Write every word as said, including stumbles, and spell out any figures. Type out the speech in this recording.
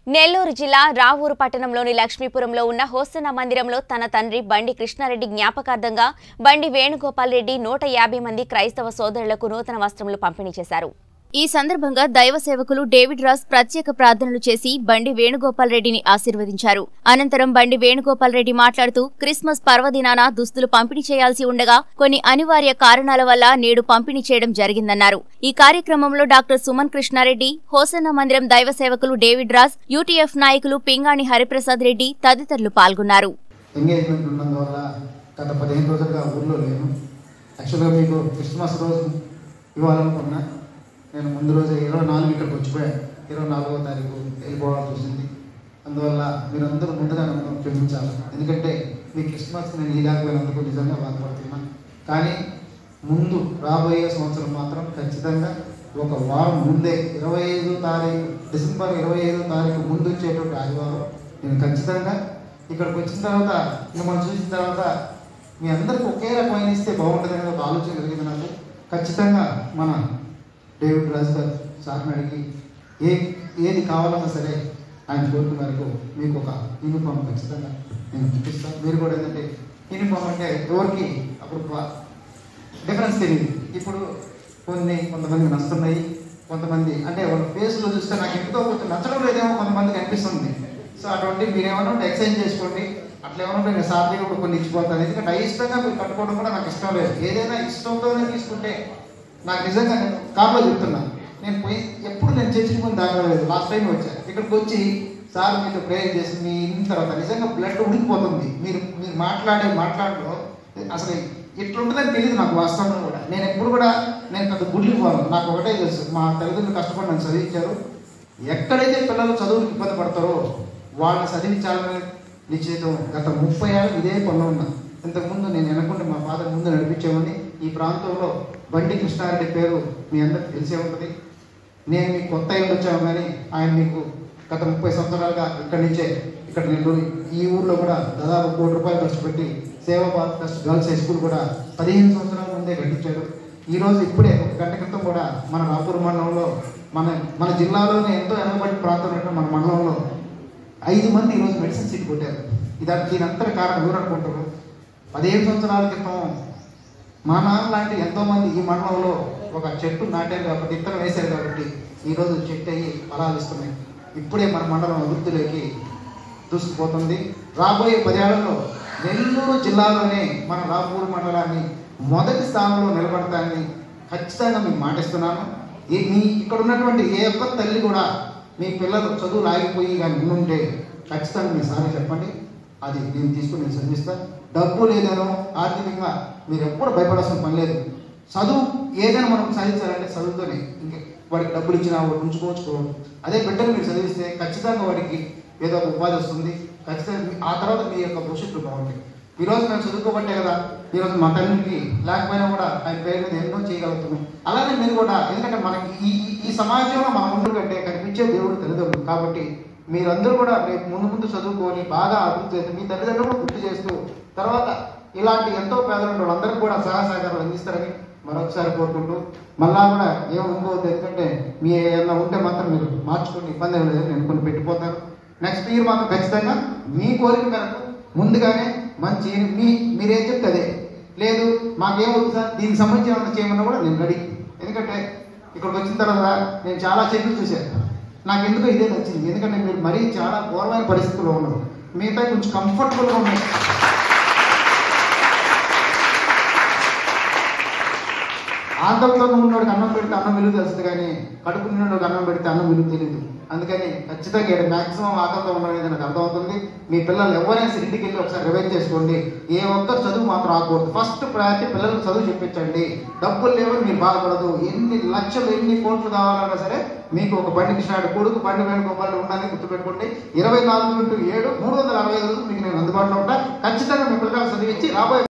నెల్లూరు జిల్లా రావూరు పట్టణంలోని లక్ష్మీపురంలో ఉన్న హోసన్న మందిరంలో తన తండ్రి బండి కృష్ణారెడ్డి జ్ఞాపకార్థంగా బండి వేణుగోపాల్ రెడ్డి నూట యాభై మంది క్రైస్తవ సోదరులకు నూతన వస్త్రములు పంపిణీ చేశారు. ఈ సందర్భంగా దైవ సేవకులు డేవిడ్ రాస్ ప్రత్యేక ప్రార్థనలు చేసి బండి వేణుగోపాల్ రెడ్డిని ఆశీర్వదించారు. అనంతరం బండి వేణుగోపాల్ రెడ్డి మాట్లాడుతూ క్రిస్మస్ పర్వదినాన దుస్తులు పంపిణీ చేయాల్సి ఉండగా కొన్ని అనివార్య కారణాల వల్ల నేడు పంపిణీ చేయడం జరిగిందన్నారు. ఈ కార్యక్రమంలో డాక్టర్ సుమన్ కృష్ణారెడ్డి, హోసన్న మందిరం దైవ సేవకులు డేవిడ్ రాస్, యూటీఎఫ్ నాయకులు పింగాణి హరిప్రసాద్ రెడ్డి తదితరులు పాల్గొన్నారు. నేను ముందు రోజు ఇరవై నాలుగు ఇక్కడికి వచ్చిపోయాను. ఇరవై నాలుగో తారీఖు వెళ్ళిపోవాల్సి వచ్చింది. అందువల్ల మీరందరూ ముందుగా నన్ను క్షమించాలి. ఎందుకంటే మీ క్రిస్మస్ నేను ఈలాగపోయినందుకు నిజంగా బాధపడుతున్నాను. కానీ ముందు రాబోయే సంవత్సరం మాత్రం ఖచ్చితంగా ఒక వారం ముందే ఇరవై ఐదో తారీఖు డిసెంబర్ ఇరవై ఐదో తారీఖు ముందు వచ్చేటువంటి ఆదివారం నేను ఖచ్చితంగా ఇక్కడికి వచ్చిన తర్వాత మిమ్మల్ని చూసిన తర్వాత మీ అందరికీ ఒకే రకమైన ఇస్తే బాగుంటుంది అనేది ఒక ఆలోచన కలిగింది నాకు. ఖచ్చితంగా మన డేవిడ్ రాజు గారు సార్ని అడిగి ఏ ఏది కావాలన్నా సరే ఆయన కోరిక మేరకు మీకు ఒక యూనిఫామ్ ఖచ్చితంగా నేను చూపిస్తాను. మీరు కూడా ఏంటంటే యూనిఫామ్ అంటే ఎవరికి అప్పుడు డిఫరెన్స్ తెలియదు. ఇప్పుడు కొన్ని కొంతమందికి నచ్చుతున్నాయి, కొంతమంది అంటే వాళ్ళ ఫేస్లో చూస్తే నాకు ఎంతో కొంచెం నచ్చడం లేదేమో కొంతమందికి అనిపిస్తుంది. సో అటువంటి మీరు ఏమన్నా ఉంటే ఎక్స్చేంజ్ చేసుకోండి. అట్లా ఏమన్నా ఉంటే నేను సార్ దగ్గర కూడా కొన్ని ఇచ్చిపోతాను. ఎందుకంటే అయిష్టంగా మీరు కట్టుకోవడం కూడా నాకు ఇష్టం లేదు. ఏదైనా ఇష్టంతోనే తీసుకుంటే నాకు నిజంగా నేను కారులో చెప్తున్నాను. నేను పోయి ఎప్పుడు నేను చర్చించుకుని దాగలేదు. లాస్ట్ టైం వచ్చాను ఇక్కడికి వచ్చి సార్ మీతో ప్రేయర్ చేసి మీ ఇన్న తర్వాత నిజంగా బ్లడ్ ఉడికిపోతుంది. మీరు మీరు మాట్లాడే మాట్లాడలో అసలు ఎట్లుంటుందని తెలియదు నాకు వాస్తవంలో కూడా. నేను ఎప్పుడు కూడా నేను పెద్ద గుడ్లికి పోను. నాకు ఒకటే తెలుసు, మా తల్లిదండ్రులు కష్టపడి నన్ను చదివించారు. ఎక్కడైతే పిల్లలు చదువులకు ఇబ్బంది పడతారో వాళ్ళని చదివించాలని నిశ్చయితం గత ముప్పై ఏళ్ళు ఇదే పనిలో ఉన్నా. ఇంతకుముందు నేను వెనకుండా మా ఫాదర్ ముందు నడిపించేవాడిని. ఈ ప్రాంతంలో బండి కృష్ణారెడ్డి పేరు మీ అందరికి తెలిసే ఉంటుంది. నేను మీకు కొత్త ఏళ్ళు వచ్చాము కానీ ఆయన మీకు గత ముప్పై సంవత్సరాలుగా ఇక్కడి నుంచే ఇక్కడ నెల్లూరు ఈ ఊర్లో కూడా దాదాపు కోటి రూపాయలు ఖర్చు పెట్టి Seva Bharat trust girls high school కూడా పదిహేను సంవత్సరాల ముందే కట్టించాడు. ఈరోజు ఇప్పుడే ఒక గంట క్రితం కూడా మన రాపూర్ మండలంలో మన మన జిల్లాలోనే ఎంతో వెనకబడి ప్రాంతం మన మండలంలో ఐదు మంది ఈరోజు మెడిసిన్ సీట్ కొట్టారు. ఇది దీని అంతటి కారణం ఎవరు అనుకుంటారు? పదిహేను సంవత్సరాల క్రితం మా నాన్న లాంటి ఎంతోమంది ఈ మండలంలో ఒక చెట్టు నాటారు కాబట్టి ఇత్తనం వేశారు కాబట్టి ఈరోజు చెట్టు అయ్యి ఫలాలు ఇస్తున్నాయి. ఇప్పుడే మన మండలం అభివృద్ధిలోకి దూసుకుపోతుంది. రాబోయే పదేళ్లలో నెల్లూరు జిల్లాలోనే మన రాపూర్ మండలాన్ని మొదటి స్థానంలో నిలబడతానని ఖచ్చితంగా మీకు మాటిస్తున్నాను. ఈ మీ ఇక్కడ ఉన్నటువంటి ఏ ఒక్క తల్లి కూడా మీ పిల్లలు చదువులు ఆగిపోయి కానీ ఉండుంటే ఖచ్చితంగా మీ సారి చెప్పండి. అది నేను తీసుకుని నేను చదివిస్తాను. డబ్బు లేదేనో ఆర్థికంగా మీరు ఎప్పుడు భయపడాల్సిన పని లేదు. చదువు ఏదైనా మనం సాధించాలంటే చదువుతోనే. ఇంకే వాడికి డబ్బులు ఇచ్చినా వాడు ఉంచుకోవచ్చుకోవచ్చు. అదే బిడ్డను మీరు చదివిస్తే ఖచ్చితంగా వాడికి ఏదో ఒక ఉపాధి వస్తుంది. ఖచ్చితంగా ఆ తర్వాత మీ యొక్క భవిష్యత్తు బాగుంటుంది. ఈరోజు మేము చదువుకోబట్టే కదా ఈరోజు మా తండ్రికి లేకపోయినా కూడా ఆయన పేరు మీద ఎన్నో చేయగలుగుతున్నాం. అలానే మీరు కూడా, ఎందుకంటే మనకి ఈ ఈ సమాజంలో మన ముందు కంటే కనిపించే దేవుడు తల్లిదండ్రులు కాబట్టి మీరందరూ కూడా రేపు ముందు ముందు చదువుకొని బాగా అభివృద్ధి చేస్తే మీ తల్లిదండ్రులు గుర్తు చేస్తూ తర్వాత ఇలాంటి ఎంతో పేదలు వాళ్ళందరికీ కూడా సహాయ సహకారాలు అందిస్తారని మరొకసారి కోరుకుంటూ మళ్ళా కూడా ఏం అనుకోవద్దు. ఎందుకంటే మీ ఏమైనా ఉంటే మాత్రం మీరు మార్చుకుని ఇబ్బంది ఏం లేదని నేను కొన్ని పెట్టిపోతాను. నెక్స్ట్ ఇయర్ మాత్రం ఖచ్చితంగా మీ కోరిక మేరకు ముందుగానే మంచి మీ మీరేం చెప్తే అదే. లేదు మాకేమవుతుంది సార్ దీనికి సంబంధించి ఏమన్నా చేయమన్నా కూడా నేను రెడీ. ఎందుకంటే ఇక్కడికి వచ్చిన తర్వాత నేను చాలా చెట్లు చూశాను. నాకు ఎందుకో ఇదే నచ్చింది. ఎందుకంటే మీరు మరీ చాలా ఘోరమైన పరిస్థితుల్లో ఉన్నారు. మిగతా కొంచెం కంఫర్టబుల్గా ఉన్నాయి. ఆకలితో ఉన్నోడికి అన్నం పెడితే అన్నం విలువ తెలుస్తుంది కానీ కడుపు నిండినోడికి అన్నం పెడితే అన్నం విలువ తెలియదు. అందుకని ఖచ్చితంగా ఇక్కడ మ్యాక్సిమం ఆకలితో ఉండడం నాకు అర్థమవుతుంది. మీ పిల్లలు ఎవరైనా సరే ఇంటికి వెళ్ళి ఒకసారి రివైజ్ చేసుకోండి. ఏ ఒక్కరు చదువు మాత్రం ఆకూడదు. ఫస్ట్ ప్రయారిటీ పిల్లలకు చదువు చెప్పించండి. డబ్బులు లేవని మీరు బాధపడదు. ఎన్ని లక్షలు ఎన్ని కోట్లు కావాలన్నా సరే మీకు ఒక బండి కృష్ణారెడ్డి కొడుకు బండి వేణుగోపాల్ ఉండాలని గుర్తుపెట్టుకోండి. ఇరవై నాలుగు ఇంటూ ఏడు మూడు వందల అరవై ఐదు రోజులు మీకు నేను అందుబాటులో ఉంటా. ఖచ్చితంగా మీ పిల్లలకు చదివించి రాబోయే